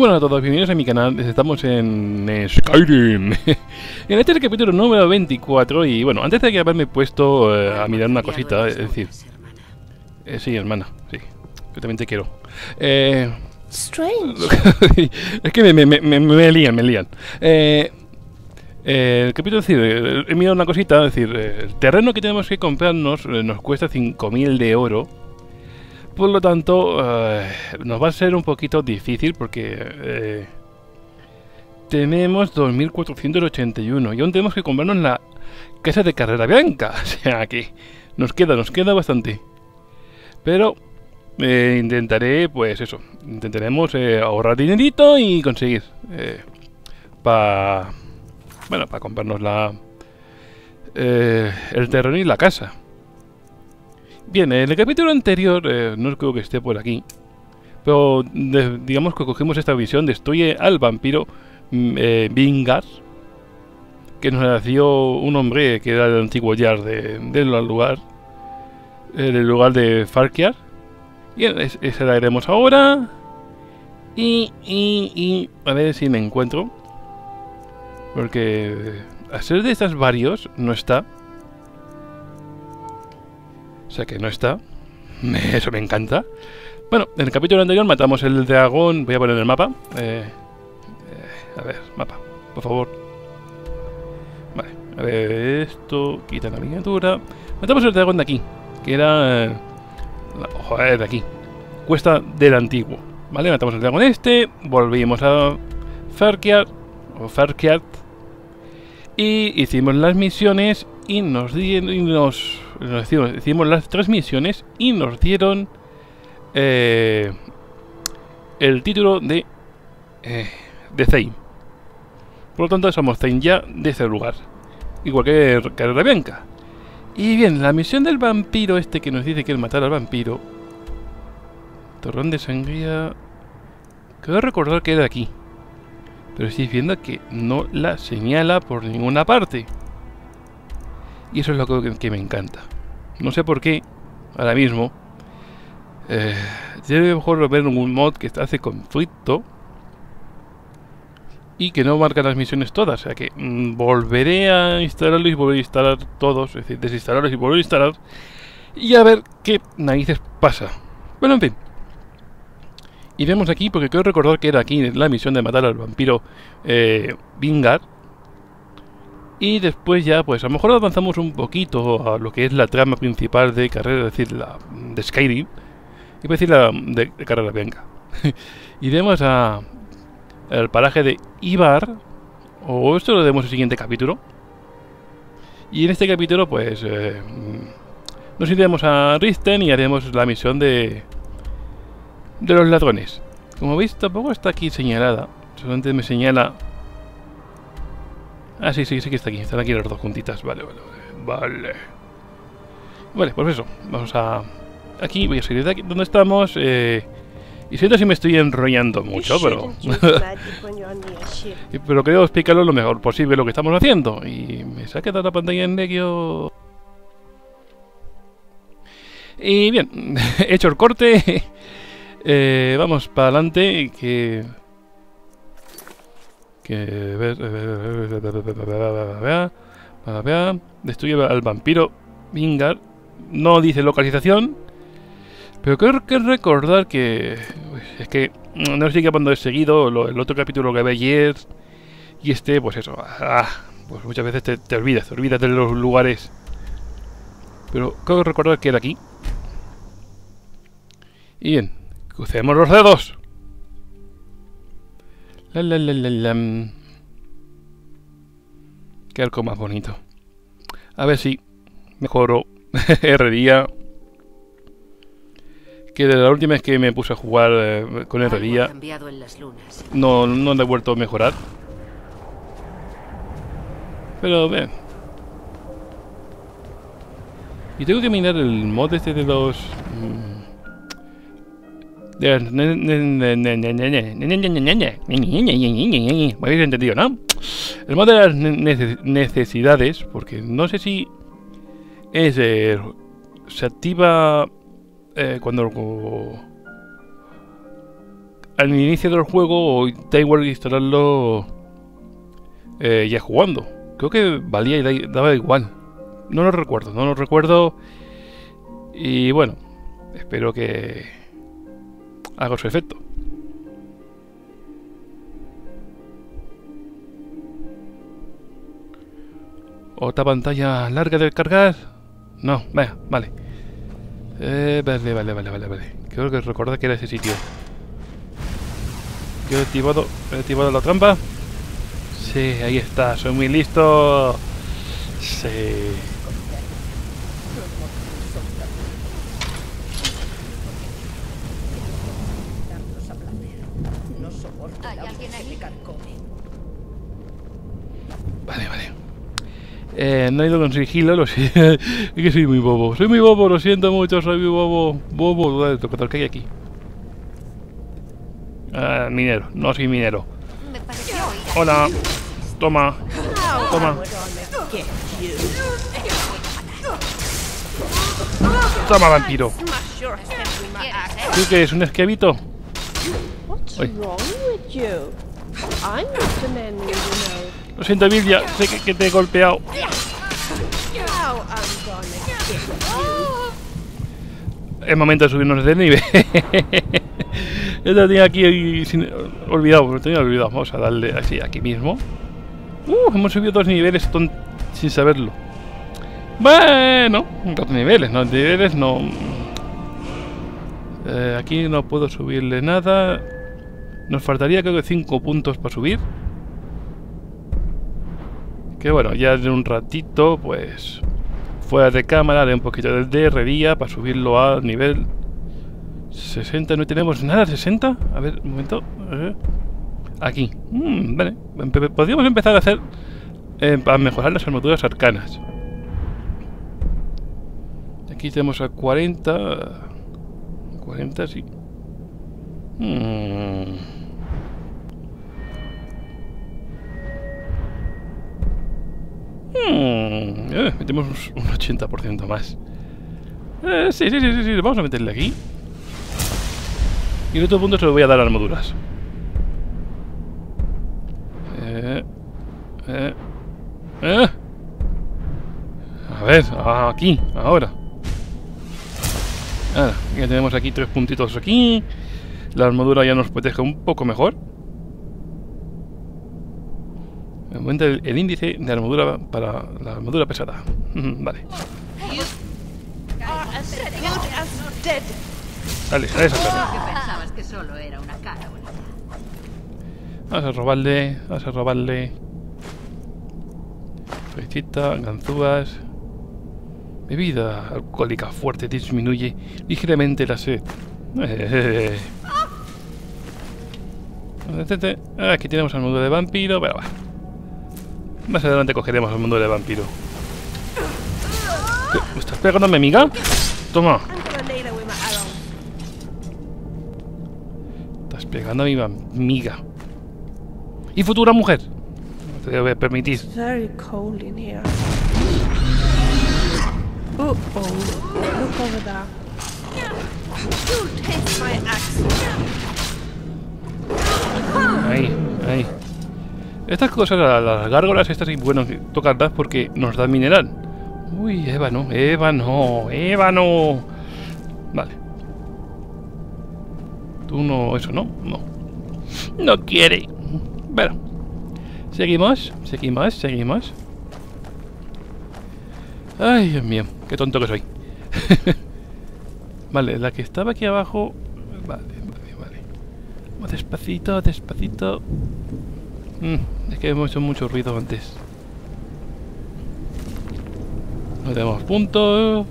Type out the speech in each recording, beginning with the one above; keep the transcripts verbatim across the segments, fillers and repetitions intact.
buenas a todos, bienvenidos a mi canal. Estamos en Skyrim. En este es el capítulo número veinticuatro. Y bueno, antes de que haberme puesto eh, a mirar una cosita, es decir, eh, sí, hermana, sí, yo también te quiero. Eh, Strange. Es que me, me, me, me lían, me lían. Eh, eh, el capítulo, es decir, eh, he mirado una cosita, es decir, eh, el terreno que tenemos que comprarnos eh, nos cuesta cinco mil de oro. Por lo tanto, uh, nos va a ser un poquito difícil porque eh, tenemos dos mil cuatrocientos ochenta y uno y aún tenemos que comprarnos la casa de Carrera Bianca. O sea que nos queda, nos queda bastante. Pero eh, intentaré, pues eso, intentaremos eh, ahorrar dinerito y conseguir eh, para, bueno, para comprarnos la, eh, el terreno y la casa. Bien, en el capítulo anterior, eh, no creo que esté por aquí, pero de, digamos que cogimos esta visión, destruye al vampiro eh, Vingar, que nos nació un hombre que era el antiguo Yar de, del lugar, eh, del lugar de Farkiar. Bien, es, ese la haremos ahora, y, y, y a ver si me encuentro, porque a ser de estas varios no está. O sea que no está. Eso me encanta. Bueno, en el capítulo anterior matamos el dragón. Voy a poner el mapa. Eh, eh, a ver, mapa, por favor. Vale, a ver esto. Quita la miniatura. Matamos el dragón de aquí. Que era... Eh, la, joder, de aquí. Cuesta del antiguo. Vale, matamos el dragón este. Volvimos a Farkiar. O Farkiar. Y hicimos las misiones. Y nos dieron... Y nos... Nos hicimos, hicimos las tres misiones y nos dieron eh, el título de eh, de Thane. Por lo tanto somos Thane ya de ese lugar, igual que Carrera Bianca. Y bien, la misión del vampiro este que nos dice que es matar al vampiro, Torrón de Sangría, quiero recordar que era aquí, pero estoy viendo que no la señala por ninguna parte. Y eso es lo que, que me encanta. No sé por qué, ahora mismo. Eh, debe mejor ver un mod que hace conflicto. Y que no marca las misiones todas. O sea que mmm, volveré a instalarlo y volver a instalar todos. Es decir, desinstalarlos y volver a instalar. Y a ver qué narices pasa. Bueno, en fin. Iremos aquí porque quiero recordar que era aquí la misión de matar al vampiro eh, Vingar. Y después ya, pues a lo mejor avanzamos un poquito a lo que es la trama principal de Carrera, es decir, la de Skyrim. Y voy a decir la de, de Carrera Bianca. Iremos a al paraje de Ibar. O esto lo vemos en el siguiente capítulo. Y en este capítulo, pues, eh, nos iremos a Risten y haremos la misión de de los ladrones. Como veis, tampoco está aquí señalada. Solamente me señala... Ah, sí, sí, sí que está aquí. Están aquí las dos juntitas. Vale, vale, vale. Vale, vale, pues eso. Vamos a... Aquí, voy a seguir de aquí donde estamos. Eh... Y siento si me estoy enrollando mucho, pero... pero quería explicarlo lo mejor posible lo que estamos haciendo. Y me se ha quedado la pantalla en medio... Y bien, he hecho el corte. eh, vamos para adelante. Que... Que ver, destruye al vampiro Vingar. No dice localización, pero creo que recordar que es que no estoy capando de seguido lo, el otro capítulo que ve ayer y este, pues eso, ah, pues muchas veces te, te olvidas, te olvidas de los lugares. Pero creo recordar que era aquí. Y bien, crucemos los dedos. La, la, la, la, la. Qué arco más bonito. A ver si mejoro herrería. Que de la última vez que me puse a jugar eh, con herrería no, no le he vuelto a mejorar. Pero bien. Y tengo que mirar el mod este de los... Mmm, me habéis entendido, ¿no? El modo de las necesidades, porque no sé si es eh, se activa eh, cuando al inicio del juego o da igual instalarlo eh, ya jugando. Creo que valía y da, daba igual. No lo recuerdo, no lo recuerdo. Y bueno, espero que haga su efecto. ¿Otra pantalla larga de cargar? No, venga, vale. Eh, vale, vale, vale, vale, vale. Creo que recordar que era ese sitio. Yo he activado, he activado la trampa. Sí, ahí está, soy muy listo. Sí. Vale, vale. Eh, no he ido con sigilo, lo siento. Es que soy muy bobo. Soy muy bobo, lo siento mucho, soy muy bobo. Bobo, lo que hay aquí. Ah, minero, no soy minero. Hola. Toma. Toma. Toma, vampiro. ¿Tú qué es? ¿Un esquevito? Uy. Lo siento, Billia, sé que, que te he golpeado. Es momento de subirnos de nivel. Yo lo tenía aquí sin, olvidado, lo tenía olvidado. Vamos a darle así, aquí mismo. Uh, hemos subido dos niveles sin saberlo. Bueno, dos niveles, no niveles, no. Eh, aquí no puedo subirle nada. Nos faltaría creo que cinco puntos para subir. Que bueno, ya de un ratito, pues fuera de cámara, de un poquito de D R día para subirlo a nivel sesenta. No tenemos nada, sesenta. A ver, un momento. Eh. Aquí. Mm, vale. Podríamos empezar a hacer eh, para mejorar las armaduras arcanas. Aquí tenemos a cuarenta. cuarenta, sí. Mm. Hmm, eh, metemos un ochenta por ciento más. Eh, sí, sí, sí, sí, sí, vamos a meterle aquí. Y en otro punto se lo voy a dar armaduras. Eh, eh, eh. A ver, aquí, ahora. Ahora, ya tenemos aquí tres puntitos aquí. La armadura ya nos protege un poco mejor. Aumenta el, el índice de armadura para la armadura pesada. Vale. Dale, a esa cara. Vamos a robarle, vamos a robarle. Flechita, ganzúas. Bebida alcohólica fuerte disminuye ligeramente la sed. Eh. Aquí tenemos armadura de vampiro, pero va. Más adelante cogeremos el mundo de vampiro. ¿Qué? ¿Me estás pegándome, amiga? Toma. Estás pegando a mi amiga. Y futura mujer. No te debe permitir. Ahí, ahí. Estas cosas, las gárgolas estas, y bueno, tocarlas porque nos da mineral. Uy, ébano, ébano, ébano. Vale. Tú no, eso no, no. No quiere. Bueno. Seguimos, seguimos, seguimos. Ay, Dios mío, qué tonto que soy. Vale, la que estaba aquí abajo. Vale, vale, vale. Vamos despacito, despacito. Mm, es que hemos hecho mucho ruido antes. No tenemos puntos.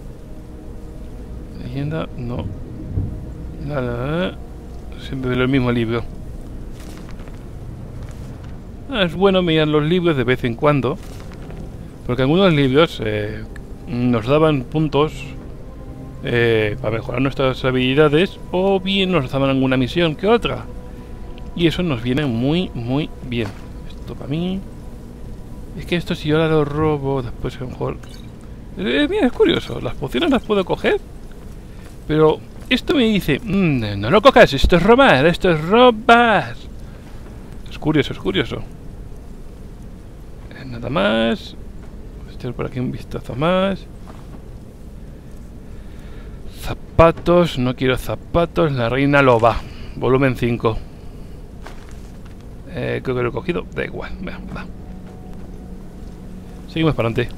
Leyenda, no. Nada, nada. Siempre veo el mismo libro. Ah, es bueno mirar los libros de vez en cuando. Porque algunos libros eh, nos daban puntos eh, para mejorar nuestras habilidades. O bien nos daban alguna misión que otra. Y eso nos viene muy, muy bien. Esto para mí. Es que esto si yo ahora lo robo, después a lo mejor... Eh, mira, es curioso. Las pociones las puedo coger. Pero esto me dice, mmm, no lo cojas, esto es robar, esto es robar. Es curioso, es curioso. Eh, nada más. Echar por aquí un vistazo más. Zapatos, no quiero zapatos. La reina loba, volumen cinco. Eh, creo que lo he cogido, da igual, va, va. Seguimos para adelante.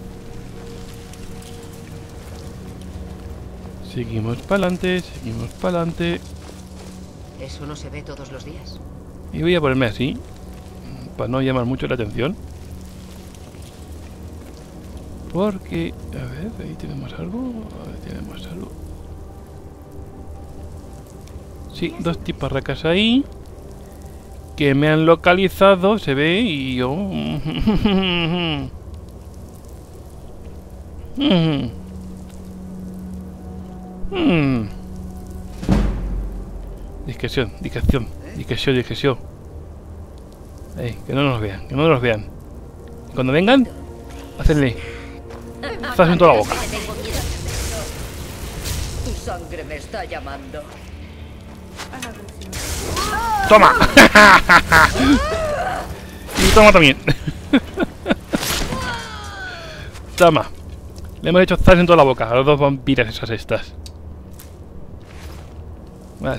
Seguimos para adelante, seguimos para adelante. Eso no se ve todos los días. Y voy a ponerme así, para no llamar mucho la atención. Porque, a ver, ahí tenemos algo. Ahí tenemos algo. Sí, dos tiparracas ahí. Que me han localizado, se ve, y yo... Discreción, discreción, discreción, discreción. Ey, que no nos vean, que no nos vean. Cuando vengan, hacenle. Estás en toda la boca. Tu sangre me está llamando. ¡Toma! Y toma también. Toma. Le hemos hecho zas en toda la boca a los dos vampiras esas estas. Vale.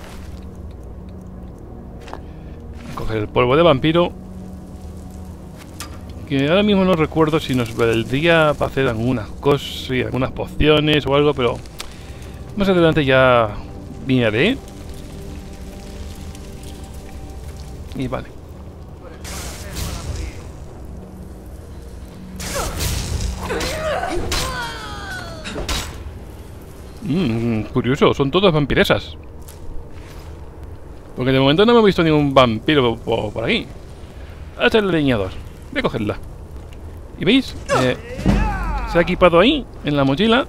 Voy a coger el polvo de vampiro. Que ahora mismo no recuerdo si nos valdría para hacer algunas cosas, sí, algunas pociones o algo, pero más adelante ya miraré. Y vale. Mmm, curioso, son todas vampiresas. Porque de momento no me he visto ningún vampiro por, por aquí. Hasta el leñador. Voy a cogerla. ¿Y veis? Eh, se ha equipado ahí, en la mochila.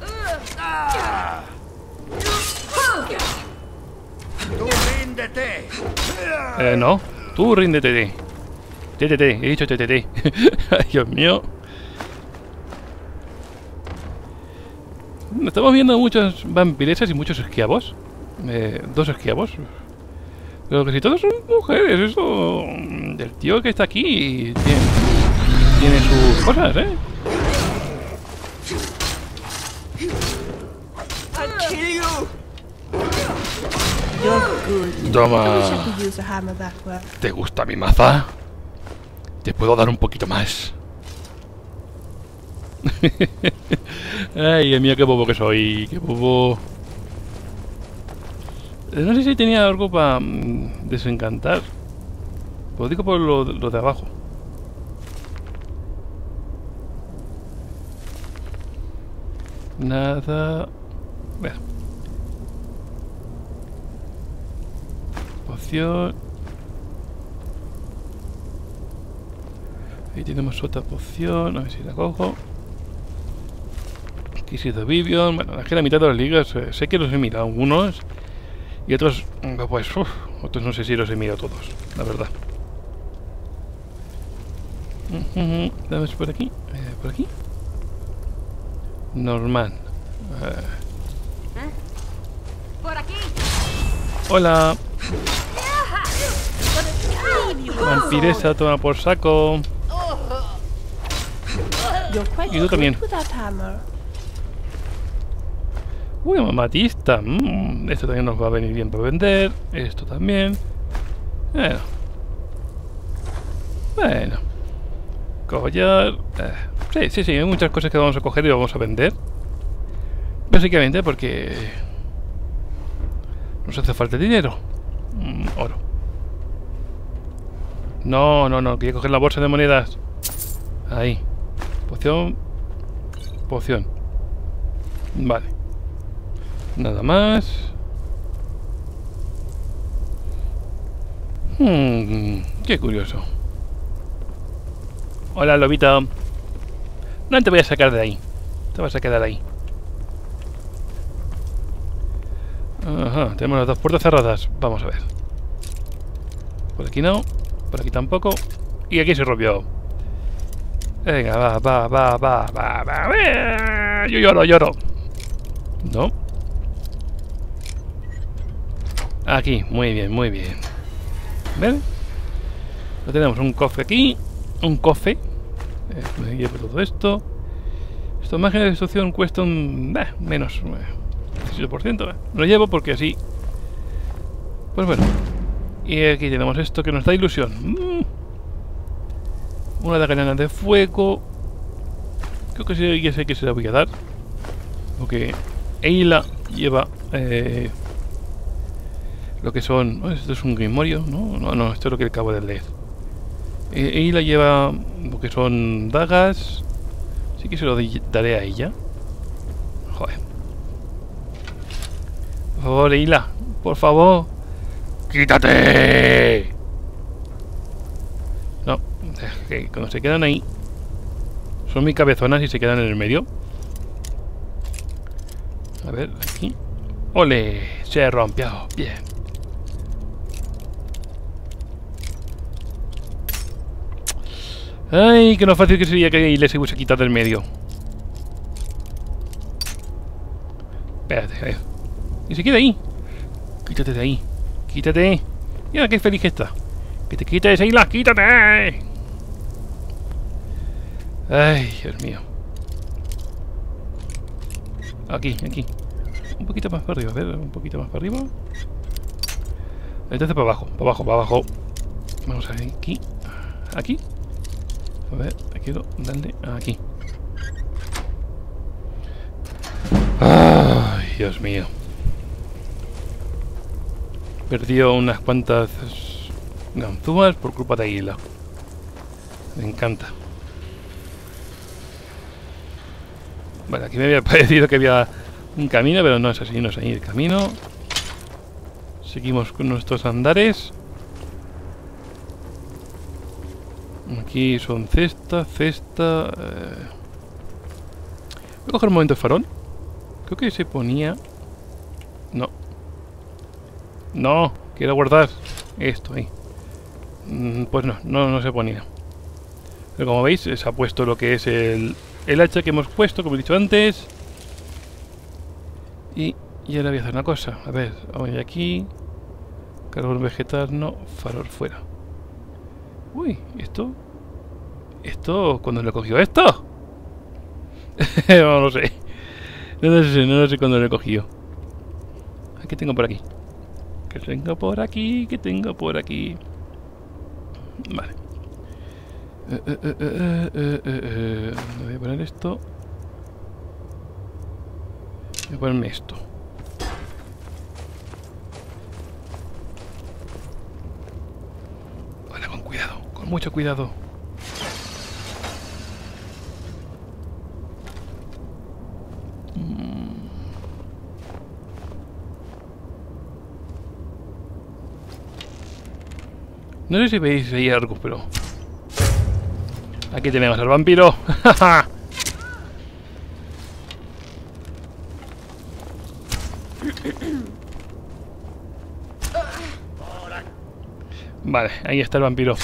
¡Tú ríndete! Eh, no. Tú ríndete. T T T, he dicho T T T. Ay, Dios mío. Estamos viendo muchas vampiresas y muchos esclavos. Eh, dos esclavos. Pero que si todos son mujeres, eso... El tío que está aquí tiene, tiene sus cosas, ¿eh? Toma. ¿Te gusta mi maza? Te puedo dar un poquito más. Ay, Dios mío, qué bobo que soy. Qué bobo. No sé si tenía algo para mm, desencantar. Lo digo por lo, lo de abajo. Nada. Bueno. Poción. Ahí tenemos otra poción. A ver si la cojo. Quisido Vivion. Bueno, es que la mitad de los libros eh, sé que los he mirado algunos. Y otros, pues, uf, otros no sé si los he mirado todos, la verdad. Uh-huh. Dame por aquí, eh, por aquí. Normal. Eh. ¿Eh? Por aquí. Hola. Vampiresa, toma por saco. Y tú también. Uy, amatista. Mm, esto también nos va a venir bien para vender. Esto también. Bueno. Bueno. Collar. Eh, sí, sí, sí. Hay muchas cosas que vamos a coger y vamos a vender. Básicamente porque nos hace falta dinero. Mm, oro. No, no, no. Quería coger la bolsa de monedas. Ahí. Poción. Poción. Vale. Nada más. Hmm, qué curioso. Hola, lobito. No te voy a sacar de ahí. Te vas a quedar ahí. Ajá, tenemos las dos puertas cerradas. Vamos a ver. Por aquí no. Por aquí tampoco. Y aquí se rompió. Venga, va, va, va, va, va, va. Yo lloro, lloro. No. Aquí, muy bien, muy bien. ¿Ven? Lo tenemos, un cofre aquí. Un cofre. Eh, me llevo todo esto. Esta máquina de destrucción cuesta un... Eh, menos. Eh, diecisiete por ciento. Eh. Lo llevo porque así... Pues bueno. Y aquí tenemos esto que nos da ilusión. Mm. Una de granadas de fuego. Creo que sí, ya sé que se la voy a dar. Porque Ayla lleva... Eh, lo que son... Oh, esto es un grimorio, ¿no? No, no, esto es lo que acabo de leer. Eh, Ayla lleva lo que son dagas. Sí que se lo daré a ella. Joder. Por favor, Ayla. Por favor. ¡Quítate! No. Que cuando se quedan ahí... Son muy cabezonas y se quedan en el medio. A ver, aquí. ¡Ole! Se rompió. Bien. Ay, que no fácil que sería que le se hubiese quitado del medio. Espérate, a ver. Y se queda ahí. Quítate de ahí. Quítate. Mira qué feliz que está. Que te quites, Ayla. Quítate. Ay, Dios mío. Aquí, aquí. Un poquito más para arriba, a ver, un poquito más para arriba. Entonces para abajo, para abajo, para abajo. Vamos a ver, aquí. Aquí. A ver, quiero darle aquí. Ay, Dios mío. Perdió unas cuantas ganzúas por culpa de Ayla. Me encanta. Vale, aquí me había parecido que había un camino, pero no es así, no es ahí el camino. Seguimos con nuestros andares. Aquí son cesta, cesta... Eh... Voy a coger un momento el farol. Creo que se ponía... No. No, quiero guardar esto ahí. Mm, pues no, no, no se ponía. Pero como veis, se ha puesto lo que es el, el hacha que hemos puesto, como he dicho antes. Y, y ahora voy a hacer una cosa. A ver, voy aquí. Carbón vegetal, no. Farol fuera. Uy, ¿esto? ¿Esto? ¿Cuándo lo he cogido esto? No lo sé. No lo sé, no lo sé cuándo lo he cogido. ¿Qué tengo por aquí? ¿Qué tengo por aquí? ¿Qué tengo por aquí? Vale. Eh, eh, eh, eh, eh, eh, eh. Me voy a poner esto. Voy a ponerme esto. Vale, con cuidado, con mucho cuidado. No sé si veis ahí algo, pero... Aquí tenemos al vampiro. Vale, ahí está el vampiro.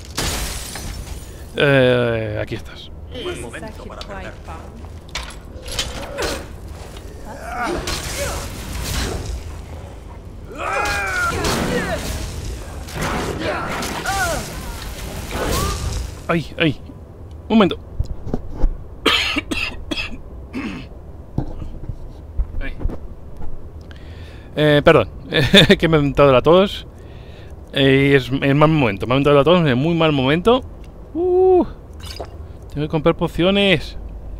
Eh, aquí estás. Buen momento para perder. Ay, ay. Un momento. Ay. Eh, perdón. Que me ha entrado la tos. Eh, es en mal momento. Me ha entrado la tos en muy mal momento. Uh, tengo que comprar pociones.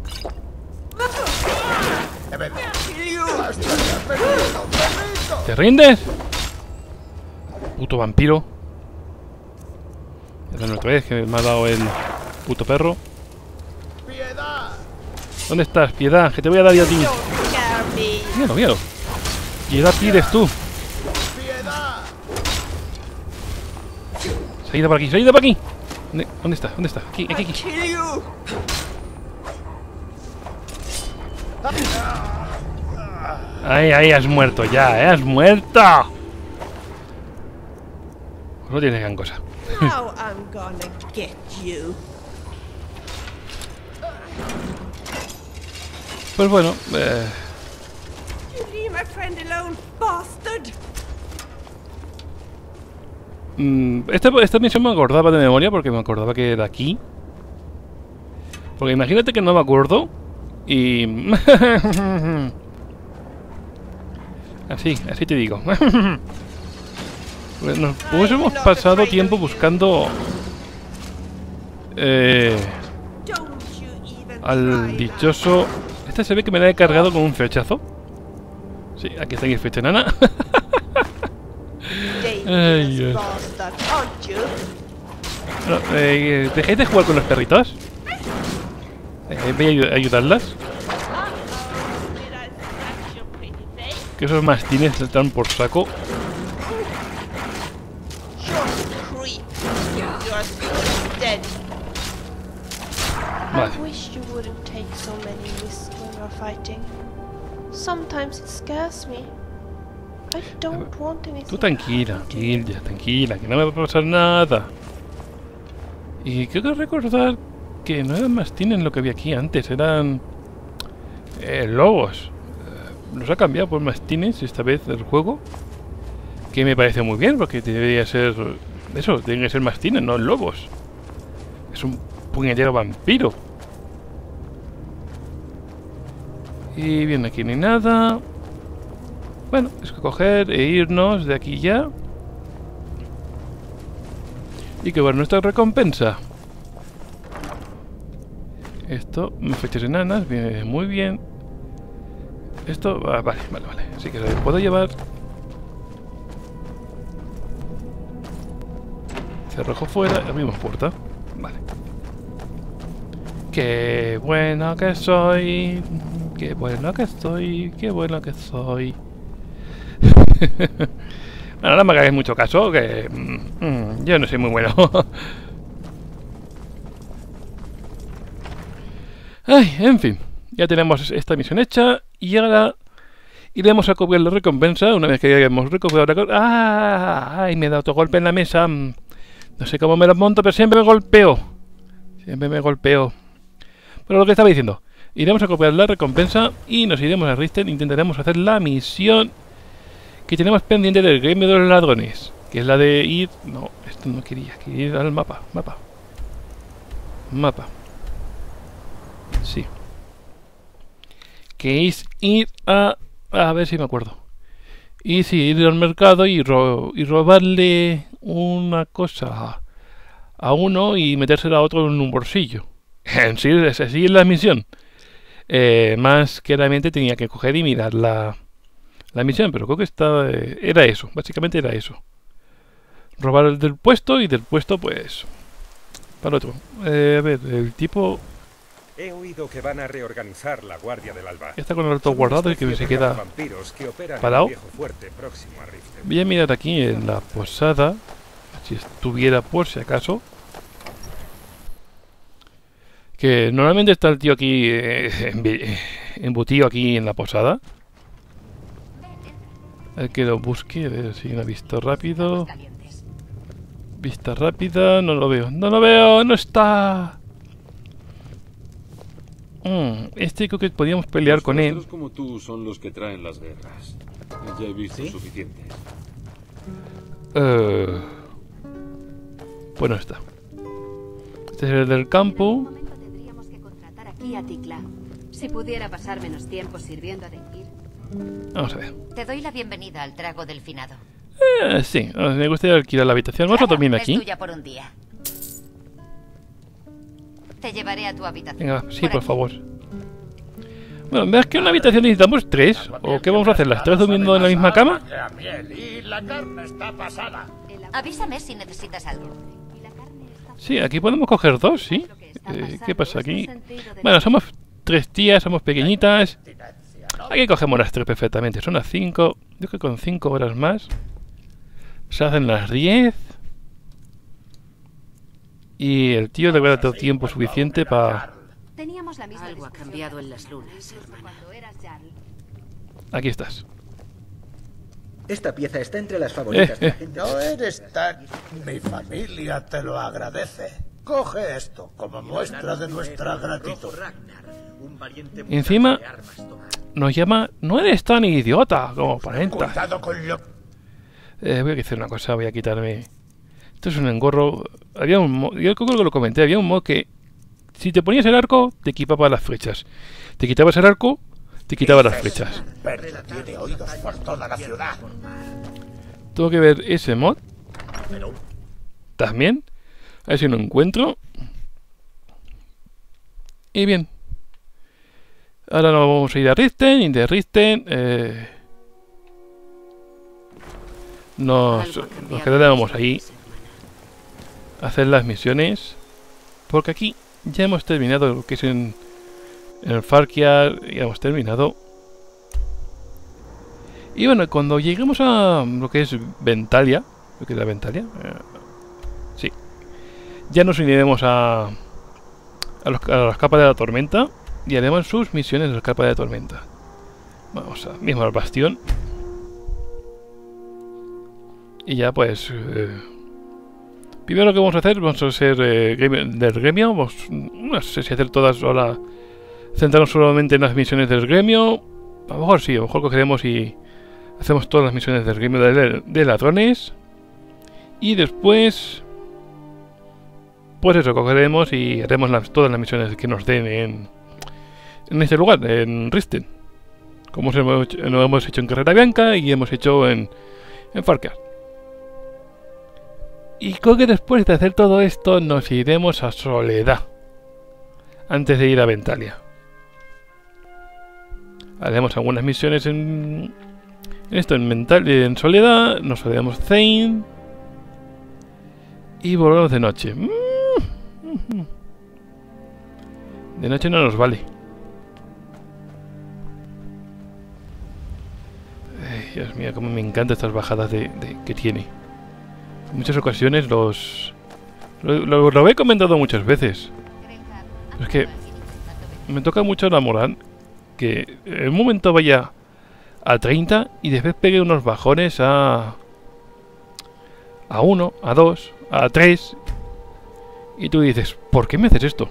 ¿Te rindes? Puto vampiro. Bueno, otra vez que me ha dado el puto perro. ¿Dónde estás, Piedad? Que te voy a dar yo a ti. Míralo, míralo. Piedad pides tú. Se ha ido por aquí, se ha ido por aquí. ¿Dónde, ¿Dónde está? ¿Dónde está? Aquí, aquí, aquí. Ay, ay, has muerto ya, ¿eh? Has muerto. No tienes gran cosa. Now I'm gonna get you. Pues bueno, eh... You leave my friend alone, bastard. Mm, esta, esta misión me acordaba de memoria porque me acordaba que era aquí. Porque imagínate que no me acuerdo y... así, así te digo. Pues nos pues hemos pasado tiempo buscando... Eh, al dichoso... Este se ve que me la he cargado con un flechazo. Sí, aquí está mi flecha enana. Ay, Dios. Bueno, eh, ¿dejáis de jugar con los perritos? Eh, voy a ayud ayudarlas. Que esos mastines están por saco. Vale. I wish you wouldn't take so many risks when you're fighting. Sometimes it scares me. I don't want anything. Tú tranquila, tranquila, tranquila, que no me va a pasar nada. Y creo que recordar que no eran mastines lo que había aquí antes, eran eh, lobos. Eh, nos ha cambiado por mastines esta vez el juego, que me parece muy bien, porque debería ser eso, tienen que ser mastines, no lobos. Es un puñetero vampiro. Y bien, aquí no hay nada. Bueno, es que coger e irnos de aquí ya. Y que ver nuestra recompensa. Esto, flechas enanas, bien, muy bien. Esto, ah, vale, vale, vale. Así que lo puedo llevar. Cerrojo fuera, abrimos puerta. Vale. Qué bueno que soy. Qué bueno que soy. Qué bueno que soy. Bueno, no me hagáis mucho caso, que mm, yo no soy muy bueno. Ay, en fin, ya tenemos esta misión hecha y ahora iremos a copiar la recompensa una vez que hayamos recopiado la recompensa. ¡Ah! ¡Ay! Me he dado otro golpe en la mesa. No sé cómo me lo monto, pero siempre me golpeo. Siempre me golpeo. Pero lo que estaba diciendo, iremos a copiar la recompensa y nos iremos a Riften e intentaremos hacer la misión que tenemos pendiente del gremio de los ladrones, que es la de ir... No, esto no quería, quería ir al mapa, mapa. Mapa. Sí. Que es ir a... A ver si me acuerdo. Y sí, ir al mercado y, ro y robarle una cosa a uno y metérsela a otro en un bolsillo. En sí, así es la misión. Eh, más claramente tenía que coger y mirar la... La misión, pero creo que estaba, eh, era eso, básicamente era eso. Robar el del puesto y del puesto, pues, para el otro. Eh, a ver, el tipo... He oído que van a reorganizar la Guardia del Alba. Está con el auto guardado y que se queda parado. Voy a mirar aquí en la posada, si estuviera por si acaso. Que normalmente está el tío aquí, eh, embutido aquí en la posada. Hay que lo busque, a ver si me ha visto rápido. Vista rápida, no lo veo. ¡No lo veo! ¡No está! Mm, este creo que podíamos pelear los con él. Los como tú son los que traen las guerras. Ya he visto ¿Sí? suficiente. Uh, pues no está. Este es el del campo. Tendríamos que contratar aquí a Tikla. Si pudiera pasar menos tiempo sirviendo a Dengir. Vamos a ver. Te doy la bienvenida al trago del finado. Eh, sí, me gustaría alquilar la habitación. Vamos a dormir aquí. Es tuya por un día. Te llevaré a tu habitación. Venga, sí, por, por favor. Bueno, ¿ves que en una habitación necesitamos tres? ¿O qué vamos a hacer? ¿Las tres durmiendo en la misma cama? Y la carne está pasada. Avísame si necesitas algo. Sí, aquí podemos coger dos, ¿sí? Eh, ¿Qué pasa aquí? Bueno, somos tres tías, somos pequeñitas. Aquí cogemos las tres perfectamente. Son las cinco. Yo creo que con cinco horas más se hacen las diez. Y el tío le va a dar tiempo suficiente para... Teníamos la misma Algo ha cambiado en las lunas, hermana. Aquí estás. Esta pieza está entre las favoritas Eh, de la eh. gente. No eres tan... Mi familia te lo agradece. Coge esto como muestra de nuestra gratitud. Y encima nos llama... No eres tan idiota como aparentas. Cuidado con lo... Eh, voy a hacer una cosa, voy a quitarme Esto es un engorro. Había un mod, yo creo que lo comenté, había un mod que si te ponías el arco, te equipaba las flechas. Te quitabas el arco, te quitaba las flechas. Pero tiene oídos por toda la ciudad. Tengo que ver ese mod. También. A ver si lo encuentro. Y bien. Ahora nos vamos a ir a Riften. Y de Riften eh, nos, nos quedaremos ahí a hacer las misiones. Porque aquí ya hemos terminado lo que es en, en el Farkia. Ya hemos terminado. Y bueno, cuando lleguemos a lo que es Ventalia. ¿Lo que es la Ventalia? Eh, sí. Ya nos uniremos a, a, los, a las capas de la tormenta. Y haremos sus misiones de las capas de la tormenta. Vamos a mismo al bastión. Y ya pues... Eh, primero lo que vamos a hacer, vamos a ser eh, del gremio. Vamos, no sé si hacer todas o la, centrarnos solamente en las misiones del gremio. A lo mejor sí, a lo mejor cogeremos y hacemos todas las misiones del gremio de, de ladrones. Y después... Pues eso, cogeremos y haremos las, todas las misiones que nos den en... En este lugar, en Riften. Como hemos hecho, lo hemos hecho en Carrera Bianca y hemos hecho en, en Farkia. Y creo que después de hacer todo esto nos iremos a Soledad. Antes de ir a Ventalia. Haremos algunas misiones en, en esto, en, Mental, en Soledad. Nos haremos Zane. Y volvemos de noche. De noche no nos vale. Ay, Dios mío, cómo me encantan estas bajadas de, de, que tiene. En muchas ocasiones los... Lo, lo, lo he comentado muchas veces. Es que me toca mucho enamorar que en un momento vaya a treinta y después pegue unos bajones a... A uno, a dos, a tres. Y tú dices, ¿por qué me haces esto?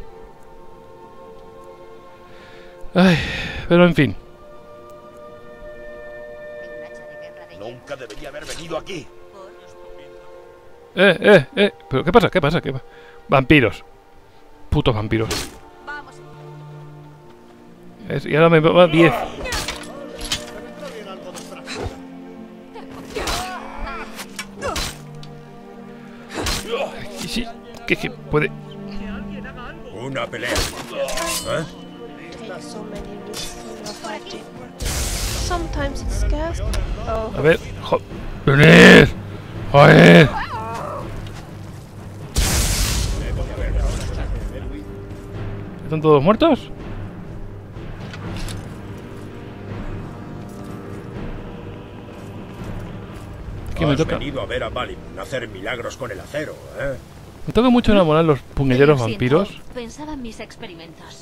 Ay, pero en fin. Nunca debería haber venido aquí. Eh, eh, eh. ¿Pero qué pasa? ¿Qué pasa? ¿Qué pasa? Vampiros. Putos vampiros. Es, y ahora me va diez. Y sí, que, que puede... Una pelea. ¿Eh? Take so many risks when you're fighting. Sometimes it scares me. Oh. A ver, jo... ¡Venid! ¡Joder! ¿Están todos muertos? ¿Qué me toca? Has venido a ver a Balin hacer milagros con el acero, ¿eh? Me toca mucho enamorar los puñetteros Lo siento, vampiros. Pensaba en mis experimentos.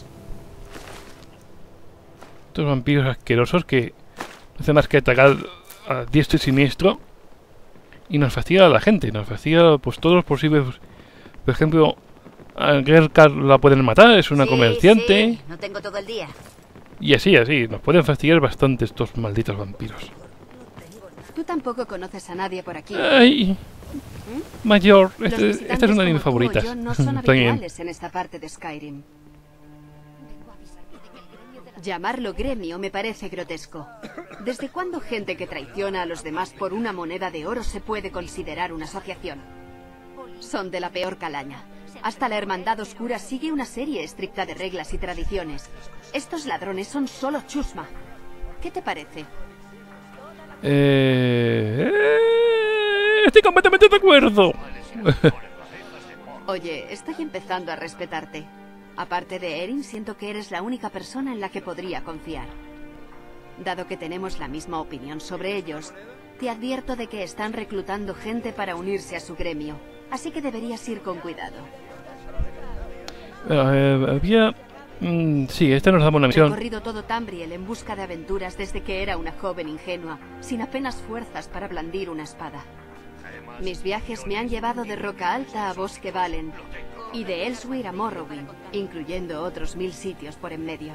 Estos vampiros asquerosos que no hacen más que atacar a diestro y siniestro. Y nos fastidia a la gente. Nos fastidia pues todos los posibles. Por ejemplo, a Gerkar la pueden matar, es una Sí, comerciante. sí, no tengo todo el día. Y así, así. Nos pueden fastidiar bastante estos malditos vampiros. Tú tampoco conoces a nadie por aquí. Ay, mayor. Los Este, visitantes esta es una de mis como tú o favoritas. yo no son Está bien. habituales en esta parte de Skyrim. Llamarlo gremio me parece grotesco. ¿Desde cuándo gente que traiciona a los demás por una moneda de oro se puede considerar una asociación? Son de la peor calaña. Hasta la Hermandad Oscura sigue una serie estricta de reglas y tradiciones. Estos ladrones son solo chusma. ¿Qué te parece? Eh, eh, estoy completamente de acuerdo. Oye, estoy empezando a respetarte. Aparte de Erin, siento que eres la única persona en la que podría confiar. Dado que tenemos la misma opinión sobre ellos, te advierto de que están reclutando gente para unirse a su gremio. Así que deberías ir con cuidado. Eh, había... Mm, sí, este nos daba una He misión. recorrido todo Tamriel en busca de aventuras desde que era una joven ingenua, sin apenas fuerzas para blandir una espada. Mis viajes me han llevado de Roca Alta a Bosque Valen y de Elsweyr a Morrowind, incluyendo otros mil sitios por en medio.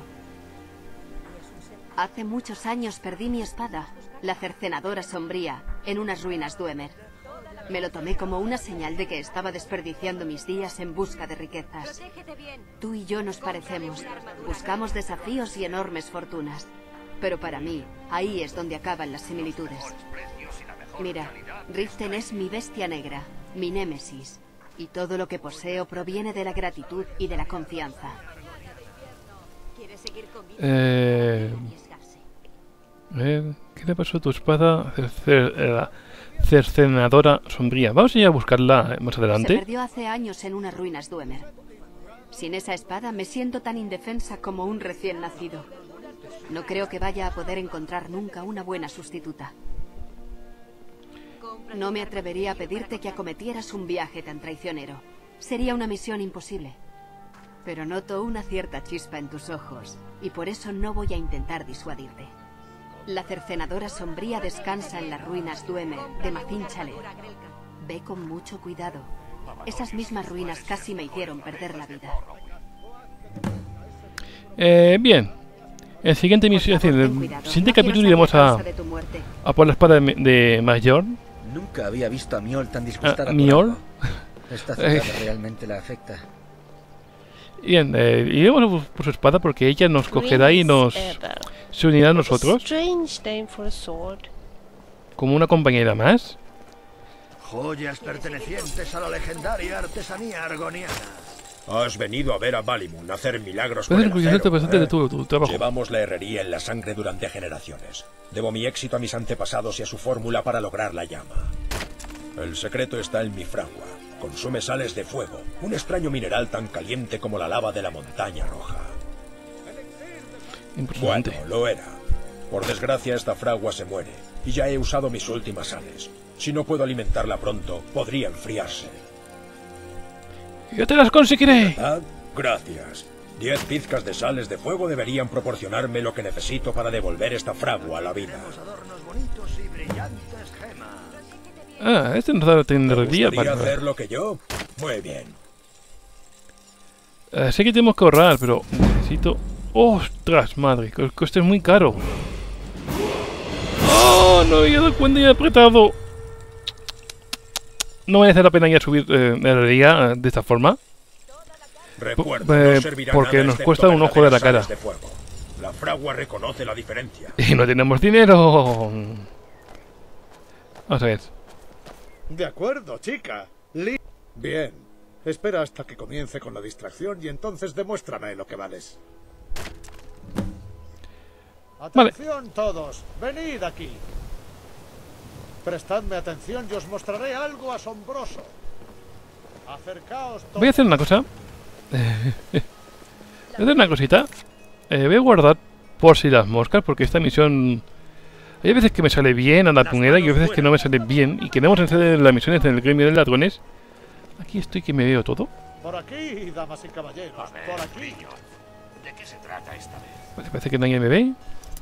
Hace muchos años perdí mi espada, la cercenadora sombría, en unas ruinas Dwemer. Me lo tomé como una señal de que estaba desperdiciando mis días en busca de riquezas. Tú y yo nos parecemos. Buscamos desafíos y enormes fortunas. Pero para mí, ahí es donde acaban las similitudes. Mira, Riften es mi bestia negra, mi némesis. Y todo lo que poseo proviene de la gratitud y de la confianza. Eh... A ver, ¿qué le pasó a tu espada cercer, eh, cercenadora sombría? Vamos a ir a buscarla más adelante. Se perdió hace años en unas ruinas Dwemer. Sin esa espada me siento tan indefensa como un recién nacido. No creo que vaya a poder encontrar nunca una buena sustituta. No me atrevería a pedirte que acometieras un viaje tan traicionero. Sería una misión imposible. Pero noto una cierta chispa en tus ojos, y por eso no voy a intentar disuadirte. La cercenadora sombría descansa en las ruinas Dwemer de Mazin Chalet. Ve con mucho cuidado. Esas mismas ruinas casi me hicieron perder la vida. Eh, bien. En siguiente misión, es decir, en el siguiente capítulo iremos a, a por la espada de, de Major. Nunca había visto a Miol tan disgustada. Ah, ¿Miol? Esta ciudad realmente la afecta. Bien, eh, iremos por su espada porque ella nos cogerá y nos se unirá a nosotros como una compañera más. Joyas pertenecientes a la legendaria artesanía argoniana. Has venido a ver a Balimun hacer milagros con Puedes el incluirte acero, bastante ¿eh? de tu, tu trabajo. Llevamos la herrería en la sangre durante generaciones. Debo mi éxito a mis antepasados y a su fórmula para lograr la llama. El secreto está en mi fragua. Consume sales de fuego, un extraño mineral tan caliente como la lava de la montaña roja. Bueno, lo era. Por desgracia, esta fragua se muere, y ya he usado mis últimas sales. Si no puedo alimentarla pronto, podría enfriarse. ¡Yo te las conseguiré! ¿Ah? Gracias. Diez pizcas de sales de fuego deberían proporcionarme lo que necesito para devolver esta fragua a la vida. Ah, este nos da tendría para para hacer lo que yo. Muy bien. Uh, sé que tenemos que ahorrar, pero necesito. ¡Ostras, madre! Que el coste es muy caro. ¡Oh! No me había dado cuenta y he apretado. No merece la pena ya subir eh, la herrería eh, de esta forma. Recuerda, eh, no servirá porque nada nos excepto cuesta un ojo de la cara. de fuego. La fragua reconoce la diferencia. Y no tenemos dinero. Vamos a ver. De acuerdo, chica. Li Bien. Espera hasta que comience con la distracción y entonces demuéstrame lo que vales. Atención vale. Todos, venid aquí. Prestadme atención y os mostraré algo asombroso. Acercaos todos. Voy a hacer una cosa. Voy a hacer una cosita. Eh, voy a guardar por si las moscas, porque esta misión... Hay veces que me sale bien a la primera y hay veces que no me sale bien. Y queremos hacer las misiones en el gremio de ladrones. Aquí estoy que me veo todo. Por aquí, damas y caballeros. Ver, por aquí. Niño, ¿de qué se trata esta vez? Pues parece que nadie me ve.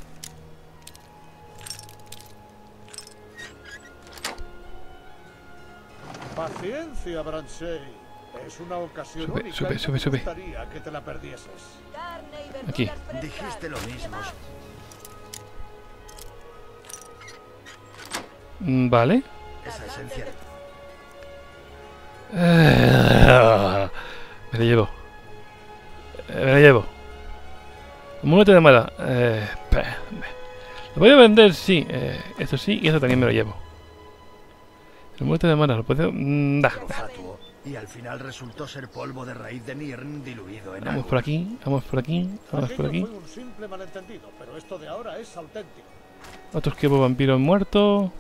Paciencia, Bransey. Es una ocasión sube, única sube, sube, sube. Me gustaría que te la perdieses. Aquí. Dijiste lo mismo. Vale. Esa esencia de... Uh, me la llevo. Me la llevo. Mulete de mala. Eh, lo voy a vender, sí. Eh, esto sí, y esto también me lo llevo. El mulete de mala, ¿lo puedo? Mm, da. Y al final resultó ser polvo de raíz de Nirn diluido en Vamos agua. por aquí, vamos por aquí, vamos por aquí. Fue un simple malentendido, pero esto de ahora es auténtico. Otros que vampiros muertos.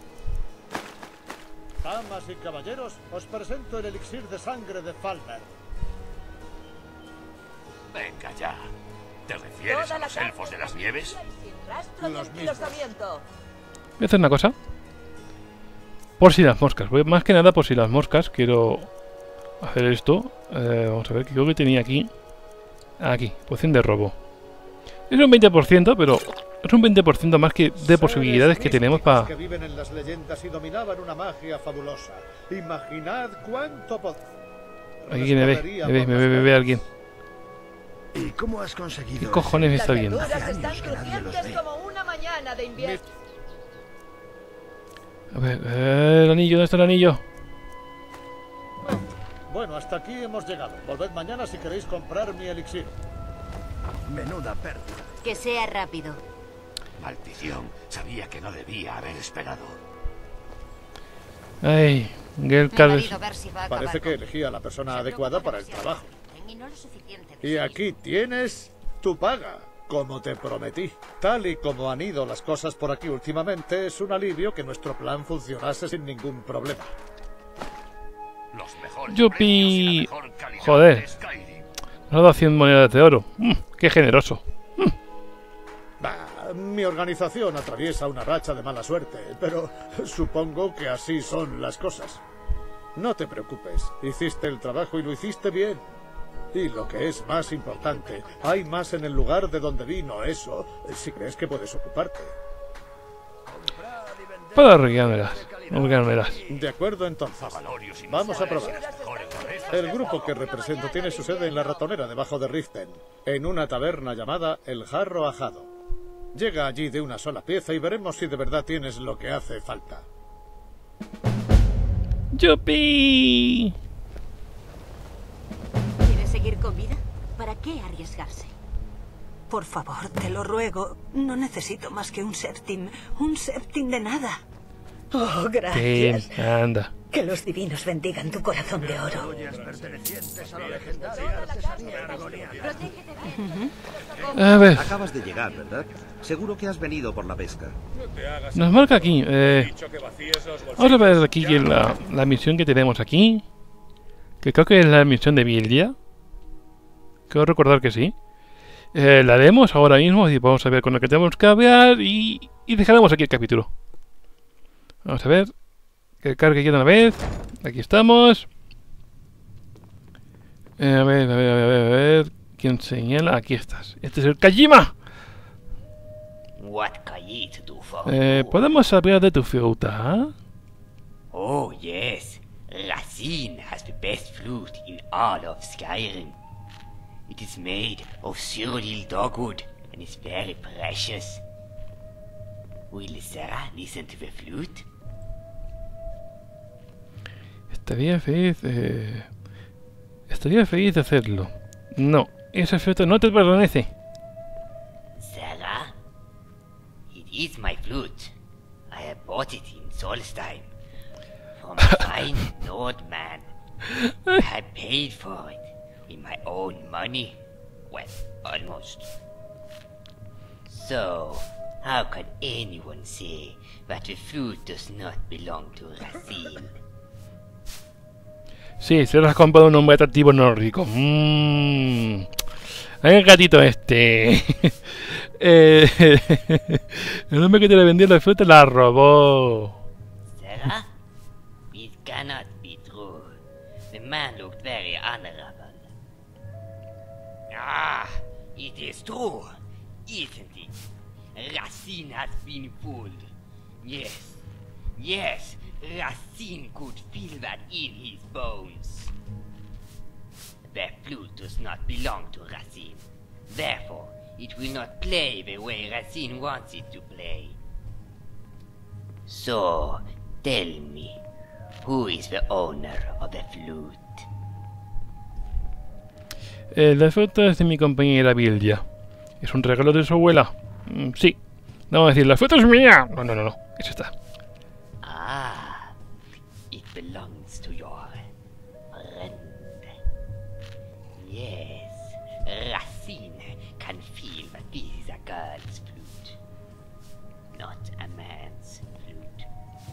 Damas y caballeros, os presento el elixir de sangre de Falmer. Venga ya. ¿Te refieres a los elfos de las nieves? Los mismos. Voy a hacer una cosa. Por si las moscas. Voy, más que nada por si las moscas. Quiero hacer esto. Eh, vamos a ver, que creo que tenía aquí. Aquí, poción de robo. Es un veinte por ciento, pero es un veinte por ciento más que de posibilidades que tenemos para... que viven en las leyendas y dominaban una magia fabulosa. Imaginad cuánto pod... Aquí que me ve, me ve, me ve, me ve alguien. ¿Y cómo has conseguido? ¿Qué cojones me está viendo? Hace años que nadie los ve. A ver, eh, el anillo, ¿dónde está el anillo? Bueno, hasta aquí hemos llegado. Volved mañana si queréis comprar mi elixir. Menuda pérdida. Que sea rápido. Maldición. Sabía que no debía haber esperado. Ay, Gelkar. Parece que elegí a la persona adecuada para el trabajo. Y aquí tienes tu paga, como te prometí. Tal y como han ido las cosas por aquí últimamente, es un alivio que nuestro plan funcionase sin ningún problema. ¡Yupi! Joder. Nos ha dado cien monedas de oro. Mm, ¡Qué generoso! Mm. Bah, mi organización atraviesa una racha de mala suerte, pero supongo que así son las cosas. No te preocupes, hiciste el trabajo y lo hiciste bien. Y lo que es más importante, hay más en el lugar de donde vino eso, si crees que puedes ocuparte. Puedo arreglármelas. arreglármelas. De acuerdo, entonces. Vamos a probar. El grupo que represento tiene su sede en la ratonera debajo de Riften, en una taberna llamada El Jarro Ajado. Llega allí de una sola pieza y veremos si de verdad tienes lo que hace falta. ¡Yupi! ¿Quieres seguir con vida? ¿Para qué arriesgarse? Por favor, te lo ruego. No necesito más que un séptim. Un séptim de nada. Oh, gracias. Sí, anda. Que los divinos bendigan tu corazón de oro. A ver. Acabas de llegar, ¿verdad? Seguro que has venido por la pesca. Nos marca aquí. Eh, vamos a ver aquí la, la misión que tenemos aquí. Que creo que es la misión de Vildia. Quiero recordar que sí. Eh, la haremos ahora mismo y vamos a ver con lo que tenemos que hablar y, y dejaremos aquí el capítulo. Vamos a ver. Que cargue ya de una vez. Aquí estamos. Eh, a ver, a ver, a ver, a ver, a ver. ¿Quién señala? Aquí estás. Este es el Kajima. Eh, ¿Podemos hablar de tu flauta? Oh, yes. Racine has the best flute in all of Skyrim. It is made of Cyrodiil dogwood and is very precious. Will Sarah listen to the flute? Estaría feliz. Eh, estaría feliz de hacerlo. No, esa flauta no te pertenece. Sarah? It is my flute. I have bought it in Solstheim. From a fine Nordman. I paid for it. In my own money? Well, almost. So, how can anyone say that the flute does not belong to Racine? Sí, se lo has comprado un hombre atractivo nórdico. Mmm. El gatito este. eh, el hombre que te le vendió la fruta la robó. Sarah? It cannot be true. The man looked very honorable. Ah, it is true, isn't it? Racine has been fooled. Yes, yes, Racine could feel that in his bones. The flute does not belong to Racine. Therefore, it will not play the way Racine wants it to play. So, tell me, who is the owner of the flute? Eh, la flauta es de mi compañera Vildia. ¿Es un regalo de su abuela? Mm, sí. No vamos a decir, la flauta es mía. No, no, no, no. Eso está. Ah, it belongs to your friend. Yes, Racine can feel that this is a girl's flute, not a man's flute.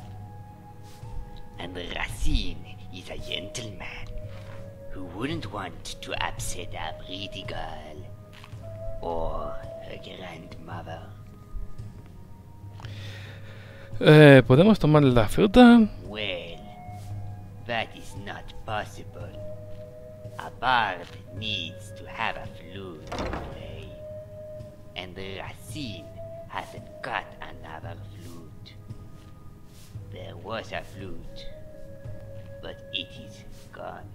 And Racine is a gentleman who wouldn't want to upset a pretty girl or her grandmother. Eh, ¿podemos tomar la fruta? Well, that is not possible. A bard needs to have a flute to play, and Racine hasn't got another flute. There was a flute, but it is gone.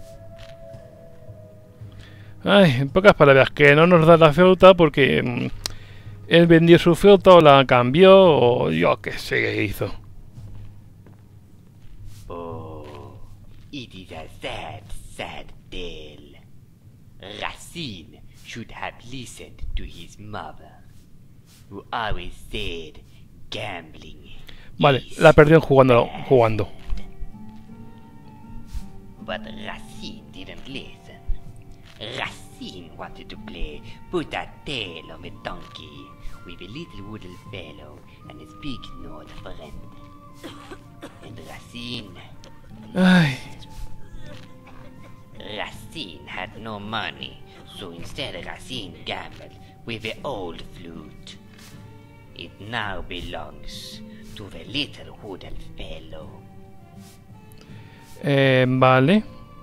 Ay, en pocas palabras, que no nos da la flauta porque mmm, él vendió su flauta o la cambió o yo qué sé qué hizo. Oh, it is a sad sad tale. Racine should have listened to his mother, who always said gambling. Vale, la perdió jugando, jugando. But Racine didn't listen. Racine wanted to play put a tail on a donkey with a little wooden fellow and his big Nord friend. And Racine... Ay. Racine had no money, so instead Racine gambled with the old flute. It now belongs to the little wooden fellow. Eh, vale.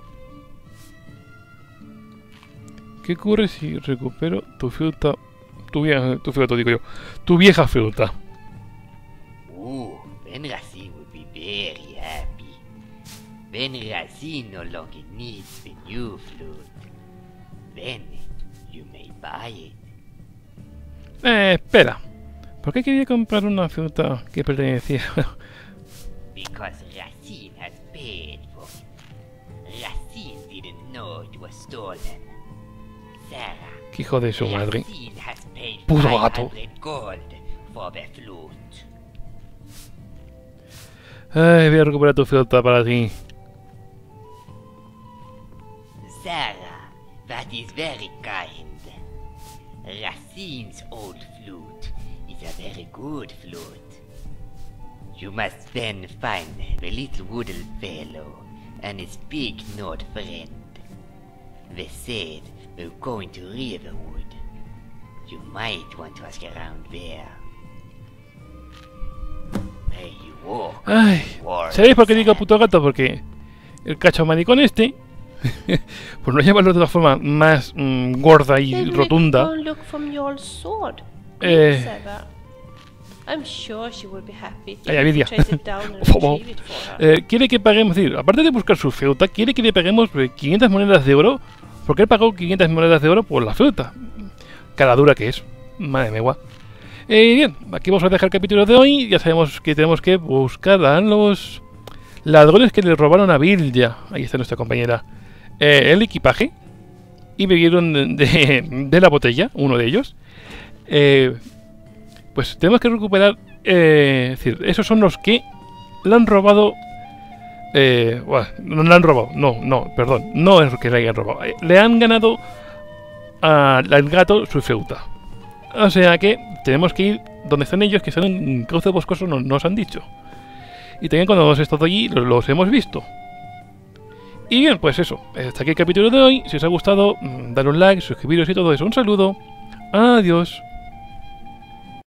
¿Qué ocurre si recupero tu fruta? Tu vieja, tu fruta, digo yo. Tu vieja fruta. Ooh, then Racine would be very happy. Then Racine no longer needs the new flute. Then you may buy it. Eh, espera. ¿Por qué quería comprar una fruta que pertenecía? Because Racine has paid for it. Racine didn't know it was stolen. Sarah, ¿Qué hijo de su madre? Racine has paid Puto five gato. hundred gold for the flute. Ay, voy a recuperar tu fruta para ti. Sarah, that is very kind. Racine's old flute is a very good flute. You must then find the little wooden fellow and his big Nord friend. They said they're going to Riverwood. You might want to ask around there. There you walk. Ay, ¿sabéis por qué digo puto gato? Porque el cacho maricón este, por no llamarlo de una forma más mm, gorda y Maybe rotunda, we can look from your sword. Eh. Sarah. I'm sure she would be happy if Ay, you Avidia. trace it down and Por favor. retrieve it for her. Eh, quiere que paguemos, es decir, aparte de buscar su fruta, quiere que le paguemos eh, quinientas monedas de oro, porque él pagó quinientas monedas de oro por la fruta. Cada dura que es. Madre mía. Eh, bien, aquí vamos a dejar el capítulo de hoy. Ya sabemos que tenemos que buscar a los ladrones que le robaron a Vilja. Ahí está nuestra compañera. Eh, el equipaje. Y bebieron de, de, de la botella, uno de ellos. Eh, pues tenemos que recuperar... Eh, es decir, esos son los que le han robado... Eh, bueno, no le han robado, no, no, perdón. No es que le hayan robado. Eh, le han ganado al gato su fruta. O sea que tenemos que ir donde están ellos, que están en Cauce Boscoso, nos, nos han dicho. Y también cuando hemos estado allí los, los hemos visto. Y bien, pues eso, hasta aquí el capítulo de hoy. Si os ha gustado, dadle un like, suscribiros y todo eso. Un saludo. Adiós.